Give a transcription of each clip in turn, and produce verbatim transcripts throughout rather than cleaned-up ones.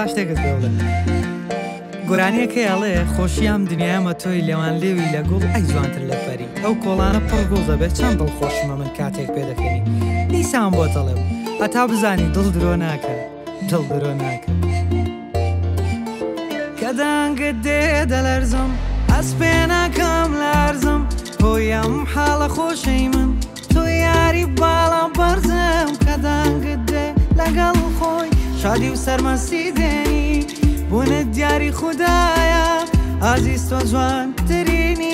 شتێکت پێ بڵێ گۆرانیەکەی ئەڵێ خۆشیام دنیامە تۆی لێوان لێوی لە گوڵ ئەی جوانتر لە فەری ئەو کۆڵانە پڕ گوڵ دەبێت چەند دڵخۆشمە من کاتێک پێ دەکەنی دیسان بۆ تەڵێ هەتا بزانی دڵ درۆ ناکە دڵ درۆ ناکە کە دانگت دێ دەلەرزم ئەس پێ ناکەم لارزم تۆی ئەم حاڵە خۆشەی من تۆ یاری باڵام بەرزم کە دانگت دێ لەگەڵ خۆی شادی و سەرمەسی دێنی بوونت دیاری خوددایە ئازیز تۆ جوان ترینی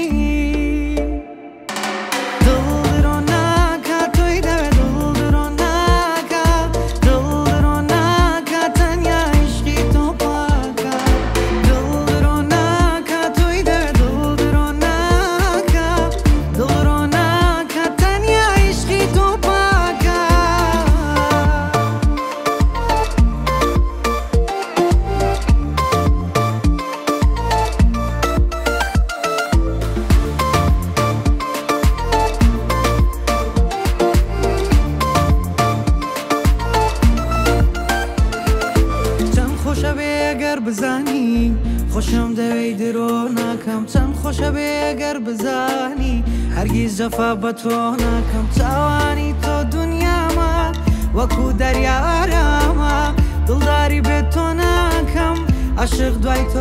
بزانی خۆشم دەوێی درۆ ناکەم چەند خۆشە بێ ئەگەر بزانی هەرگیز جەفا بە تۆ ناکەم چاوانی تۆ دنیامە وەکو دەریا ئارامە دڵداری بێت تۆ ناکەم عاشق دوای تۆ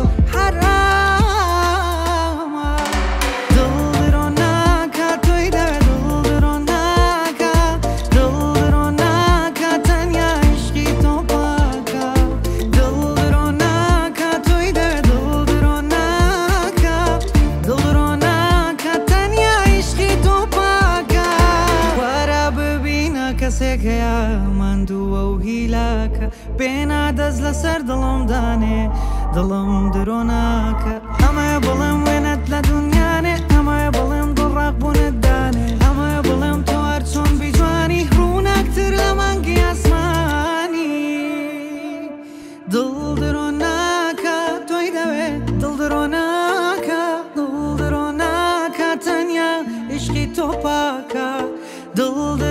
حرامە دڵ درۆ ناکە تۆی دەوێت دڵ درۆ ناکە دڵ درۆ ناکە تەنیا عیشقی تۆ پاکە دڵ درۆ ناکە تۆی دەوێت دڵ درۆ ناکە دڵ درۆ ناکە تەنیا عیشقی تۆ پاکە وەرە ببینە کەسێک هەیە ماندووە و هیلاکە پێنا دەست لەسەر دڵم دانێ دڵم درۆ ناکە ئەمەیە بڵێم وێنەت لە دنیانێ ئەمەیە بڵێم دڵڕاق بوونت دانێ ئەمەیە بڵێم تۆ هەر چۆن بیجوانی ڕووناکتر لە مانگی ئاسمانی دڵ درۆ ناکە تۆی دەوێت دڵ درۆ ناکە دڵ درۆ ناکە تەنیا عیشقی تۆ پاکە دڵ